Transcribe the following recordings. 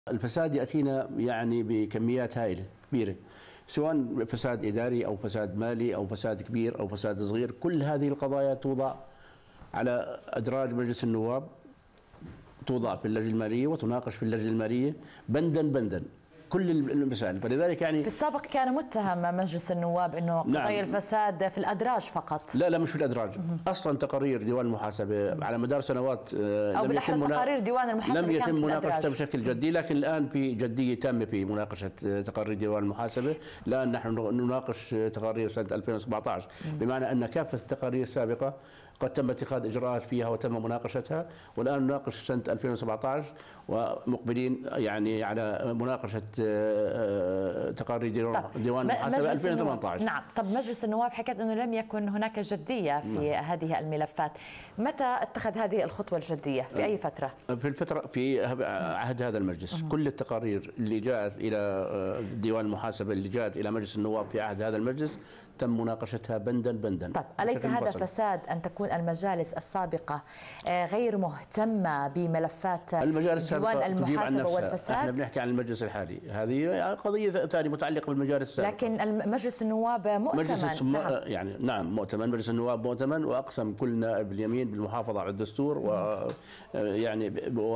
الفساد يأتينا يعني بكميات هائلة كبيرة، سواء فساد إداري أو فساد مالي أو فساد كبير أو فساد صغير. كل هذه القضايا توضع على أدراج مجلس النواب، توضع في اللجنة المالية وتناقش في اللجنة المالية بندا بندا كل المسائل. فلذلك يعني في السابق كان متهم مجلس النواب انه قضايا الفساد في الادراج فقط. لا مش في الادراج، اصلا تقارير ديوان المحاسبه على مدار سنوات او بالاحرى تقارير ديوان المحاسبه لم يتم مناقشتها بشكل جدي، لكن الان في جديه تامه في مناقشه تقارير ديوان المحاسبه. الان نحن نناقش تقارير سنه 2017، بمعنى ان كافه التقارير السابقه قد تم اتخاذ اجراءات فيها وتم مناقشتها، والان نناقش سنه 2017 ومقبلين يعني على مناقشه تقارير ديوان المحاسبه 2018. نعم. طب مجلس النواب حكت انه لم يكن هناك جديه في هذه الملفات، متى اتخذ هذه الخطوه الجديه؟ في اي فتره؟ في عهد هذا المجلس. كل التقارير اللي جاءت الى ديوان المحاسبه اللي جاءت الى مجلس النواب في عهد هذا المجلس تم مناقشتها بندا بندا. طب أليس هذا فساد أن تكون المجالس السابقة غير مهتمة بملفات ديوان المحاسبة والفساد؟ احنا بنحكي عن المجلس الحالي، هذه قضية ثانية متعلقة بالمجالس السابقة. لكن مجلس النواب مؤتمن. نعم مؤتمن، مجلس النواب مؤتمن، وأقسم كل نائب اليمين بالمحافظة على الدستور ويعني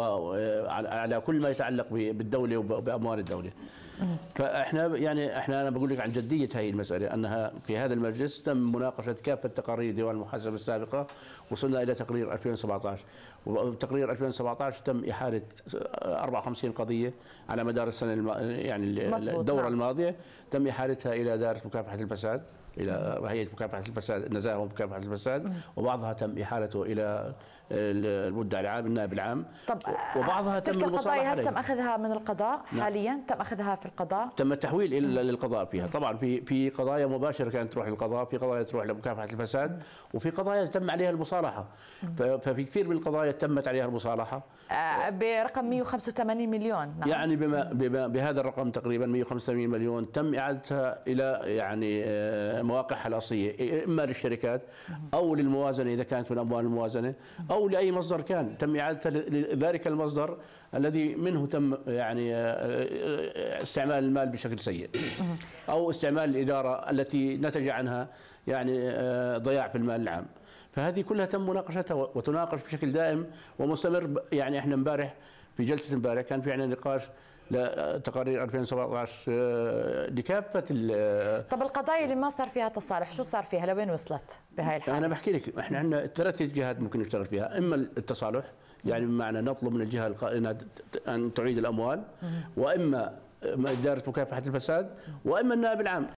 على كل ما يتعلق بالدولة وبأموال الدولة. فاحنا يعني انا بقول لك عن جديه هذه المساله، انها في هذا المجلس تم مناقشه كافه تقارير ديوان المحاسبه السابقه، وصلنا الى تقرير 2017، وتقرير 2017 تم احاله 54 قضيه على مدار السنه يعني الدوره الماضيه، تم احالتها الى دائره مكافحه الفساد، الى هيئه مكافحه الفساد، النزاهه ومكافحه الفساد، وبعضها تم احالته الى المدعي العام النائب العام. طب وبعضها تلك القضايا هل تم اخذها من القضاء حاليا؟ تم اخذها في القضاء؟ تم التحويل الى للقضاء فيها، طبعا في قضايا مباشره كانت تروح للقضاء، في قضايا تروح لمكافحه الفساد، وفي قضايا تم عليها المصالحه. ففي كثير من القضايا تمت عليها المصالحه برقم 185 مليون. نعم. يعني بهذا الرقم تقريبا 185 مليون تم اعادتها الى يعني مواقعها الاصليه، اما للشركات او للموازنه اذا كانت من اموال الموازنه، او لاي مصدر كان تم اعادتها لذلك المصدر الذي منه تم يعني استعمال المال بشكل سيء، او استعمال الاداره التي نتج عنها يعني ضياع في المال العام. فهذه كلها تم مناقشتها وتناقش بشكل دائم ومستمر. يعني احنا امبارح في جلسه امبارح كان في عندنا نقاش لتقارير 2017 لكافه طب القضايا اللي ما صار فيها تصالح شو صار فيها؟ لوين وصلت بهاي الحاله؟ انا بحكي لك، احنا عندنا ثلاث جهات ممكن نشتغل فيها، اما التصالح يعني بمعنى نطلب من الجهه القائمه ان تعيد الاموال، واما إدارة مكافحة الفساد، وإما النائب العام.